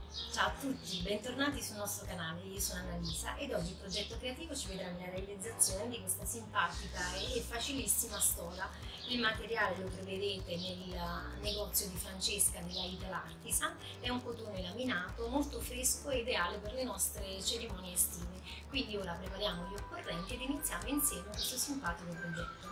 Ciao a tutti, bentornati sul nostro canale, io sono Annalisa ed oggi il progetto creativo ci vedrà nella realizzazione di questa simpatica e facilissima stola. Il materiale lo troverete nel negozio di Francesca della Ital Artisan, è un cotone laminato molto fresco e ideale per le nostre cerimonie estive. Quindi ora prepariamo gli occorrenti ed iniziamo insieme questo simpatico progetto.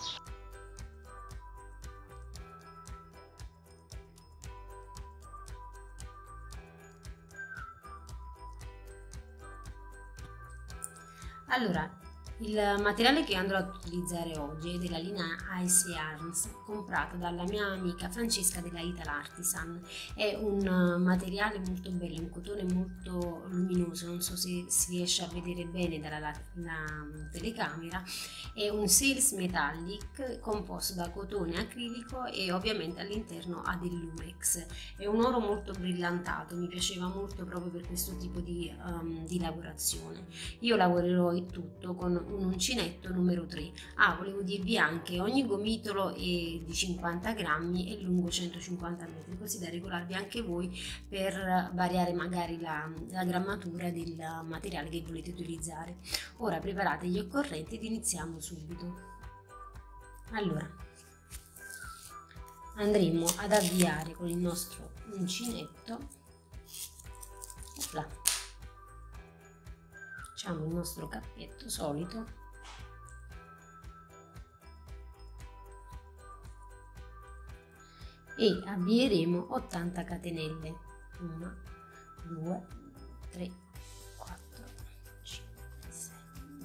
Allora, il materiale che andrò ad utilizzare oggi è della linea Ice Yarns, comprata dalla mia amica Francesca della Ital Artisan. È un materiale molto bello, un cotone molto luminoso, non so se si riesce a vedere bene dalla telecamera. È un sales metallic composto da cotone acrilico e ovviamente all'interno ha dell'urex. È un oro molto brillantato, mi piaceva molto proprio per questo tipo di lavorazione. Io lavorerò il tutto con un uncinetto numero 3. Volevo dirvi anche, ogni gomitolo è di 50 grammi e lungo 150 metri, così da regolarvi anche voi per variare magari la grammatura del materiale che volete utilizzare. Ora preparate gli occorrenti ed iniziamo subito. Allora, andremo ad avviare con il nostro uncinetto. Facciamo il nostro cappetto solito e avvieremo 80 catenelle. 1 2 3 4 5 6.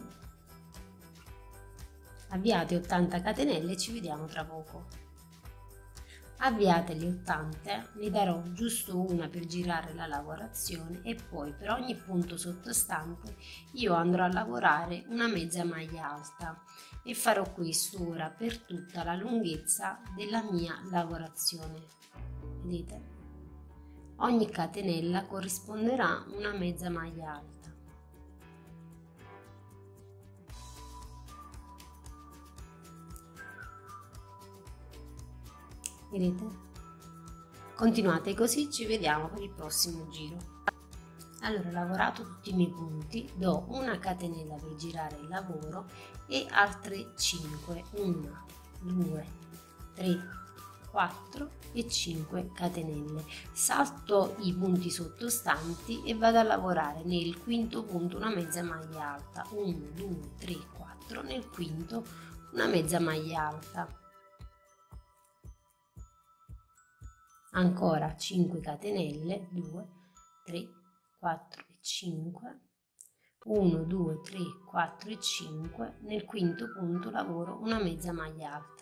Avviate 80 catenelle e ci vediamo tra poco. Avviate le 80, ne darò giusto una per girare la lavorazione e poi per ogni punto sottostante io andrò a lavorare una mezza maglia alta e farò questo ora per tutta la lunghezza della mia lavorazione. Vedete? Ogni catenella corrisponderà a una mezza maglia alta. Vedete? Continuate così, ci vediamo per il prossimo giro. Allora, ho lavorato tutti i miei punti, do una catenella per girare il lavoro e altre 5, 1 2 3 4 e 5 catenelle. Salto i punti sottostanti e vado a lavorare nel quinto punto una mezza maglia alta. 1 2 3 4, nel quinto una mezza maglia alta. Ancora 5 catenelle, 2 3 4 e 5, 1 2 3 4 e 5, nel quinto punto lavoro una mezza maglia alta.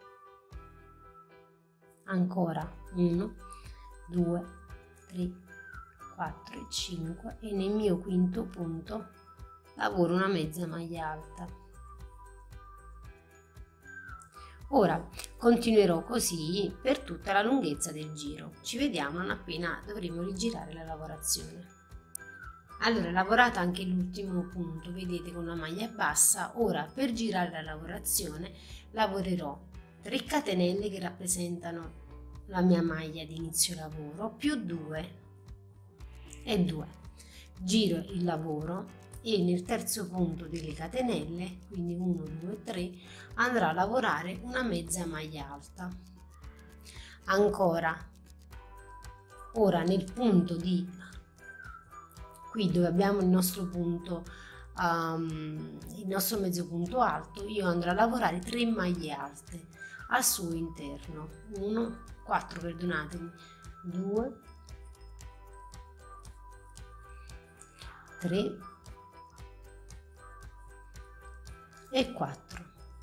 Ancora 1 2 3 4 e 5 e nel mio quinto punto lavoro una mezza maglia alta. Ora continuerò così per tutta la lunghezza del giro. Ci vediamo non appena dovremo rigirare la lavorazione. Allora, lavorata anche l'ultimo punto, vedete, con una maglia bassa. Ora per girare la lavorazione lavorerò 3 catenelle che rappresentano la mia maglia di inizio lavoro più 2 e 2. Giro il lavoro e nel terzo punto delle catenelle, quindi 1 2 3, andrò a lavorare una mezza maglia alta. Ancora, ora nel punto di qui dove abbiamo il nostro punto, il nostro mezzo punto alto, io andrò a lavorare 3 maglie alte al suo interno. 4, perdonatemi, 2 3 e 4.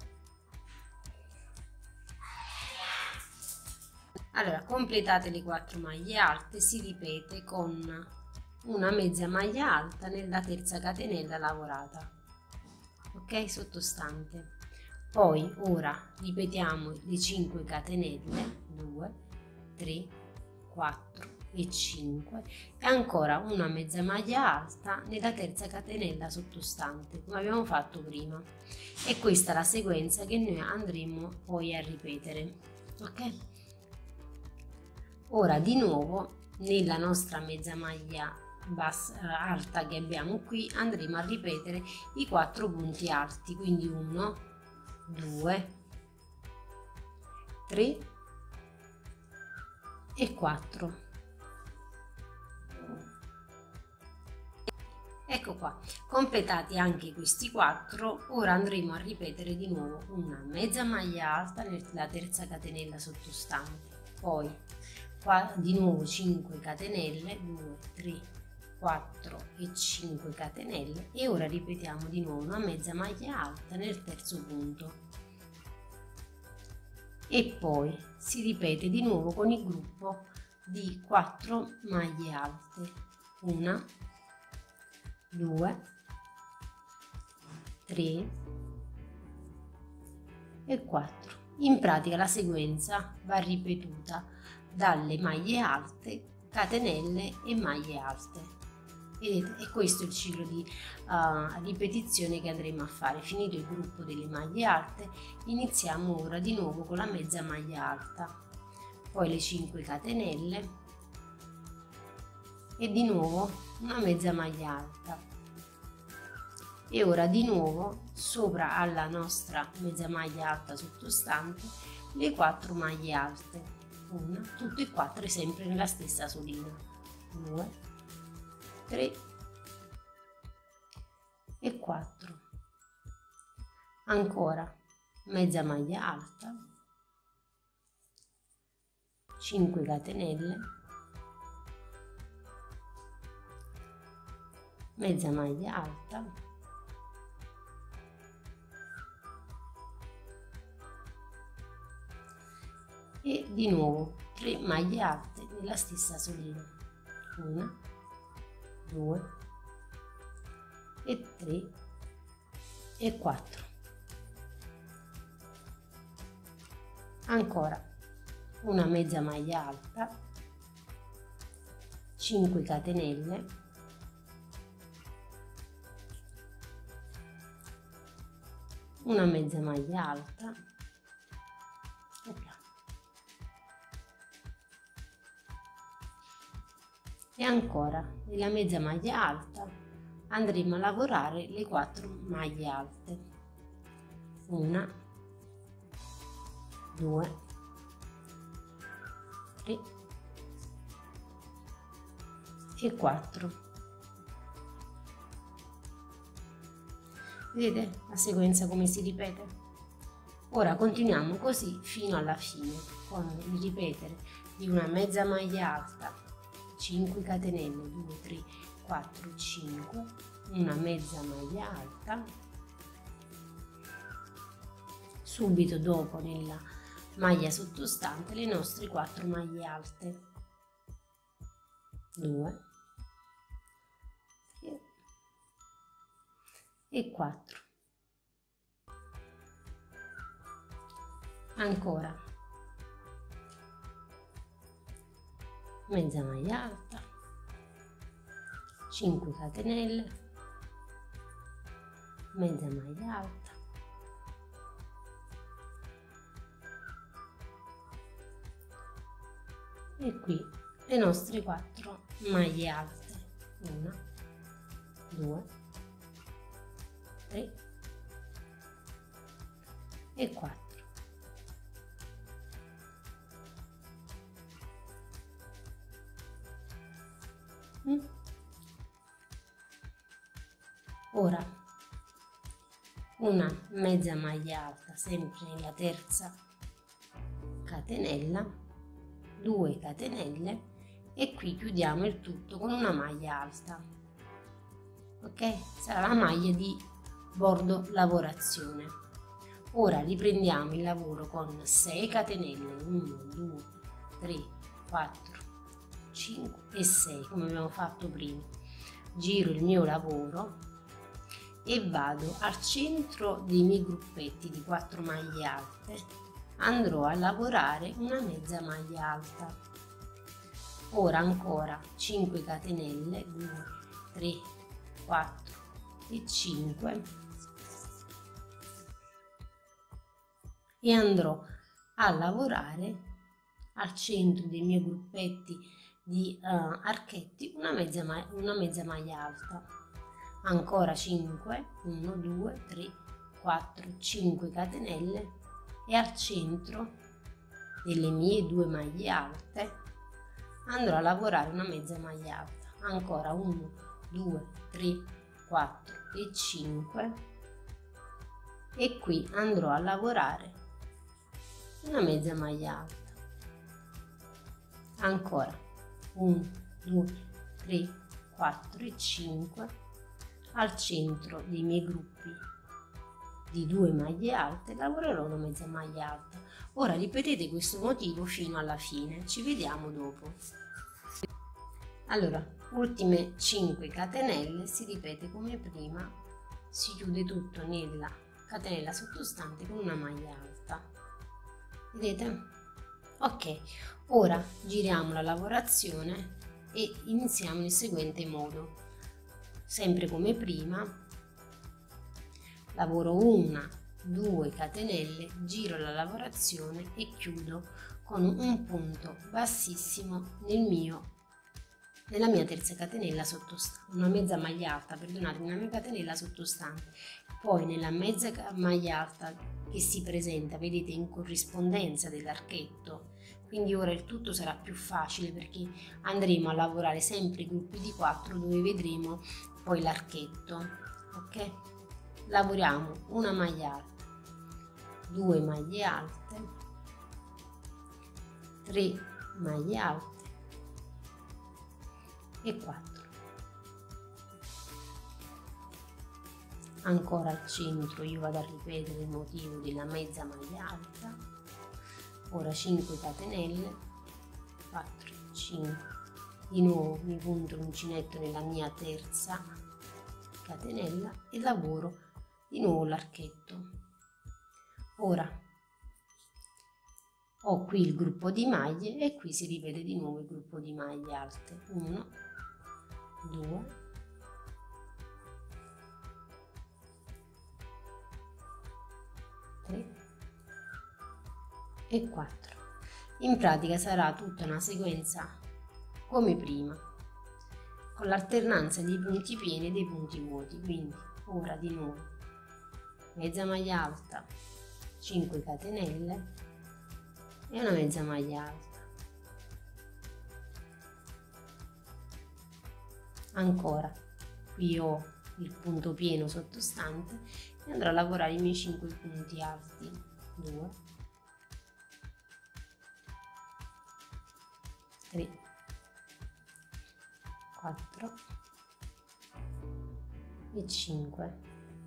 Allora, completate le 4 maglie alte, si ripete con una mezza maglia alta nella terza catenella lavorata, ok, sottostante. Poi ora ripetiamo le 5 catenelle, 2 3 4 e 5 e ancora una mezza maglia alta nella terza catenella sottostante, come abbiamo fatto prima. E questa è la sequenza che noi andremo poi a ripetere, ok? Ora di nuovo nella nostra mezza maglia alta che abbiamo qui andremo a ripetere i 4 punti alti, quindi 1, 2, 3 e 4. Ecco qua, completati anche questi 4, ora andremo a ripetere di nuovo una mezza maglia alta nella terza catenella sottostante, poi qua di nuovo 5 catenelle, 2, 3, 4 e 5 catenelle, e ora ripetiamo di nuovo una mezza maglia alta nel terzo punto e poi si ripete di nuovo con il gruppo di 4 maglie alte, 1, 2, 3 e 4. In pratica la sequenza va ripetuta dalle maglie alte, catenelle e maglie alte. Vedete? E questo è il ciclo di ripetizione che andremo a fare. Finito il gruppo delle maglie alte, iniziamo ora di nuovo con la mezza maglia alta, poi le 5 catenelle e di nuovo una mezza maglia alta, e ora di nuovo sopra alla nostra mezza maglia alta sottostante le 4 maglie alte, una, tutte e 4 sempre nella stessa solina, 2, 3 e 4, ancora mezza maglia alta, 5 catenelle, mezza maglia alta, e di nuovo 3 maglie alte nella stessa solina, 1, 2 e 3 e 4, ancora una mezza maglia alta, 5 catenelle, una mezza maglia alta e ancora nella mezza maglia alta andremo a lavorare le 4 maglie alte, 1, 2, 3 e 4. Vedete la sequenza come si ripete? Ora continuiamo così fino alla fine con il ripetere di una mezza maglia alta, 5 catenelle, 2, 3, 4, 5, una mezza maglia alta, subito dopo nella maglia sottostante le nostre 4 maglie alte, 2 e 4, ancora mezza maglia alta, 5 catenelle, mezza maglia alta, e qui le nostre 4 maglie alte, 1, 2, 3 e 4. Ora una mezza maglia alta sempre nella terza catenella, 2 catenelle e qui chiudiamo il tutto con una maglia alta, ok? Sarà la maglia di bordo lavorazione. Ora riprendiamo il lavoro con 6 catenelle, 1, 2, 3, 4, 5 e 6 come abbiamo fatto prima. Giro il mio lavoro e vado al centro dei miei gruppetti di 4 maglie alte, andrò a lavorare una mezza maglia alta. Ora ancora 5 catenelle, 2, 3, 4 e 5 e andrò a lavorare al centro dei miei gruppetti di archetti una mezza maglia alta, ancora 5, 1, 2, 3, 4, 5 catenelle e al centro delle mie 2 maglie alte andrò a lavorare una mezza maglia alta, ancora 1, 2, 3, 4 e 5 e qui andrò a lavorare una mezza maglia alta, ancora 1, 2, 3, 4 e 5 al centro dei miei gruppi di 2 maglie alte lavorerò una mezza maglia alta. Ora ripetete questo motivo fino alla fine, ci vediamo dopo. Allora, ultime 5 catenelle si ripete come prima, si chiude tutto nella catenella sottostante con una maglia alta, vedete? Ok, ora giriamo la lavorazione e iniziamo nel seguente modo, sempre come prima, lavoro 1, 2 catenelle, giro la lavorazione e chiudo con un punto bassissimo nella mia terza catenella sottostante, una mezza maglia alta, perdonatemi, una mia catenella sottostante, poi nella mezza maglia alta che si presenta, vedete, in corrispondenza dell'archetto, quindi ora il tutto sarà più facile perché andremo a lavorare sempre i gruppi di 4 dove vedremo poi l'archetto, ok? Lavoriamo una maglia alta, 2 maglie alte, 3 maglie alte e 4. Ancora al centro io vado a ripetere il motivo della mezza maglia alta, ora 5 catenelle, 4, 5, di nuovo mi punto l'uncinetto nella mia terza catenella e lavoro di nuovo l'archetto. Ora ho qui il gruppo di maglie e qui si ripete di nuovo il gruppo di maglie alte, 1, 2, 3 e 4. In pratica sarà tutta una sequenza come prima, con l'alternanza dei punti pieni e dei punti vuoti. Quindi ora di nuovo mezza maglia alta, 5 catenelle e una mezza maglia alta, ancora qui ho il punto pieno sottostante e andrò a lavorare i miei 5 punti alti, 2, 3, 4 e 5.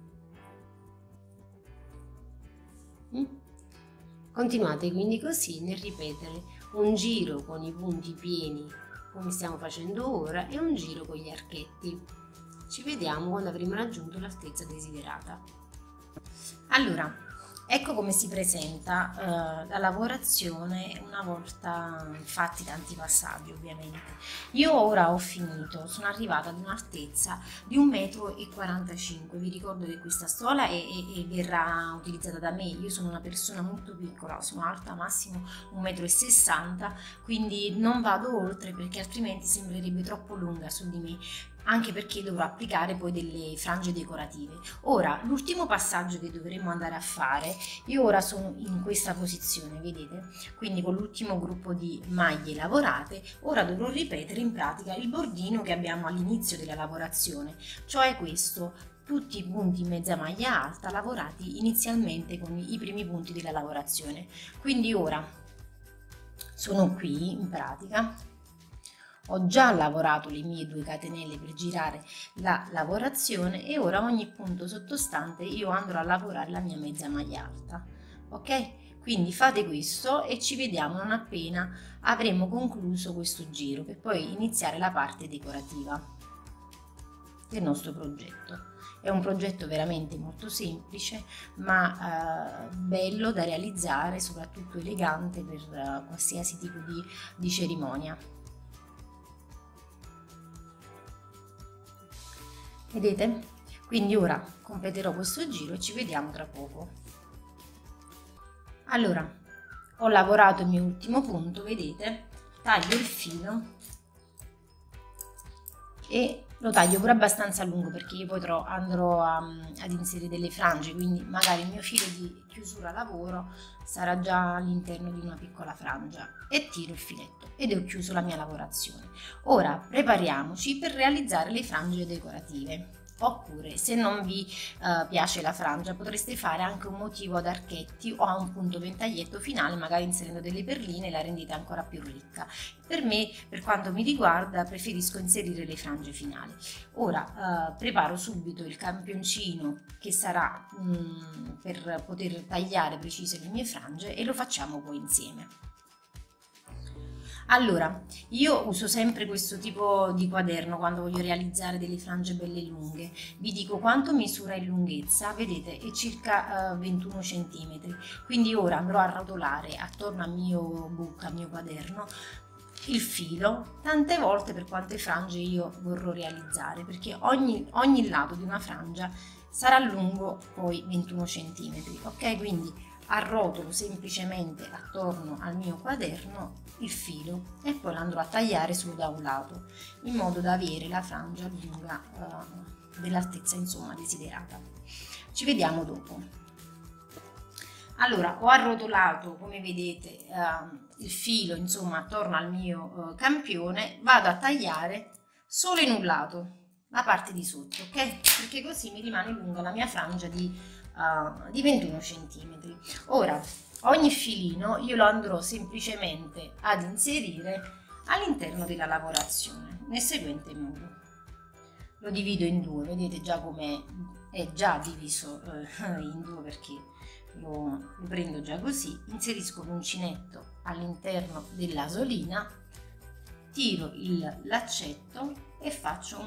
Continuate quindi così nel ripetere un giro con i punti pieni come stiamo facendo ora e un giro con gli archetti. Ci vediamo quando avremo raggiunto l'altezza desiderata. Allora, ecco come si presenta la lavorazione una volta fatti tanti passaggi, ovviamente. Io ora ho finito, sono arrivata ad un'altezza di 1,45 m. Vi ricordo che questa stola verrà utilizzata da me. Io sono una persona molto piccola, sono alta massimo 1,60 m, quindi non vado oltre perché altrimenti sembrerebbe troppo lunga su di me, anche perché dovrò applicare poi delle frange decorative. Ora, l'ultimo passaggio che dovremo andare a fare, io ora sono in questa posizione, vedete? Quindi con l'ultimo gruppo di maglie lavorate, ora dovrò ripetere in pratica il bordino che abbiamo all'inizio della lavorazione, cioè questo, tutti i punti in mezza maglia alta lavorati inizialmente con i primi punti della lavorazione. Quindi ora sono qui in pratica. Ho già lavorato le mie 2 catenelle per girare la lavorazione e ora ogni punto sottostante io andrò a lavorare la mia mezza maglia alta, ok? Quindi fate questo e ci vediamo non appena avremo concluso questo giro per poi iniziare la parte decorativa del nostro progetto. È un progetto veramente molto semplice ma bello da realizzare, soprattutto elegante per qualsiasi tipo di cerimonia. Vedete? Quindi ora completerò questo giro e ci vediamo tra poco. Allora, ho lavorato il mio ultimo punto, vedete? Taglio il filo e lo taglio pure abbastanza lungo perché io poi andrò ad inserire delle frange, quindi magari il mio filo di chiusura lavoro sarà già all'interno di una piccola frangia, e tiro il filetto ed ho chiuso la mia lavorazione. Ora prepariamoci per realizzare le frange decorative. Oppure, se non vi piace la frangia, potreste fare anche un motivo ad archetti o a un punto ventaglietto finale, magari inserendo delle perline, e la rendete ancora più ricca. Per me, per quanto mi riguarda, preferisco inserire le frange finali. Ora preparo subito il campioncino che sarà per poter tagliare precise le mie frange, e lo facciamo poi insieme. Allora, io uso sempre questo tipo di quaderno quando voglio realizzare delle frange belle lunghe. Vi dico quanto misura in lunghezza, vedete, è circa 21 cm. Quindi ora andrò a rotolare attorno al mio book, al mio quaderno, il filo tante volte per quante frange io vorrò realizzare, perché ogni lato di una frangia sarà lungo poi 21 cm, ok? Quindi arrotolo semplicemente attorno al mio quaderno il filo e poi lo andrò a tagliare su da un lato, in modo da avere la frangia lunga dell'altezza insomma desiderata. Ci vediamo dopo. Allora, ho arrotolato, come vedete, il filo insomma attorno al mio campione. Vado a tagliare solo in un lato, la parte di sotto, ok? Perché così mi rimane lunga la mia frangia di 21 cm. Ora ogni filino io lo andrò semplicemente ad inserire all'interno della lavorazione nel seguente modo. Lo divido in due, vedete già come è già diviso in due, perché lo prendo già così, inserisco l'uncinetto all'interno dell'asolina, tiro il laccetto e faccio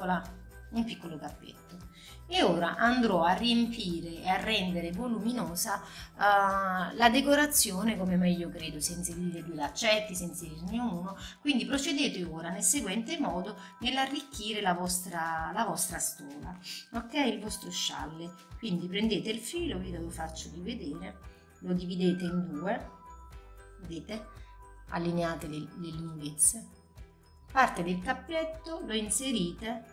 un piccolo cappetto. E ora andrò a riempire e a rendere voluminosa la decorazione come meglio credo, se inserire 2 laccetti, se inserirne uno. Quindi procedete ora nel seguente modo nell'arricchire la vostra stola, ok? Il vostro scialle. Quindi prendete il filo, vi lo faccio rivedere, lo dividete in due, vedete? Allineate le lunghezze, parte del cappetto lo inserite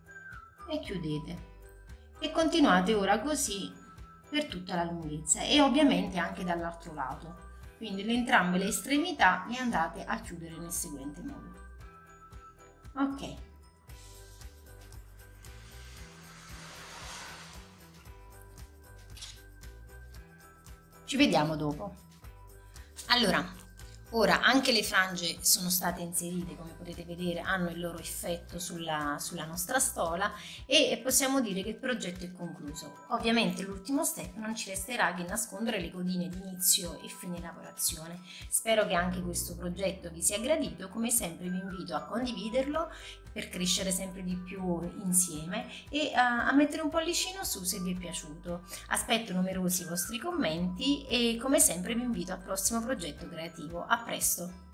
e chiudete, e continuate ora così per tutta la lunghezza e ovviamente anche dall'altro lato, quindi entrambe le estremità le andate a chiudere nel seguente modo, ok? Ci vediamo dopo. Allora, ora anche le frange sono state inserite, come potete vedere hanno il loro effetto sulla nostra stola, e possiamo dire che il progetto è concluso. Ovviamente l'ultimo step non ci resterà che nascondere le codine di inizio e fine lavorazione. Spero che anche questo progetto vi sia gradito. Come sempre vi invito a condividerlo per crescere sempre di più insieme, e a mettere un pollicino su se vi è piaciuto. Aspetto numerosi vostri commenti e come sempre vi invito al prossimo progetto creativo. A presto!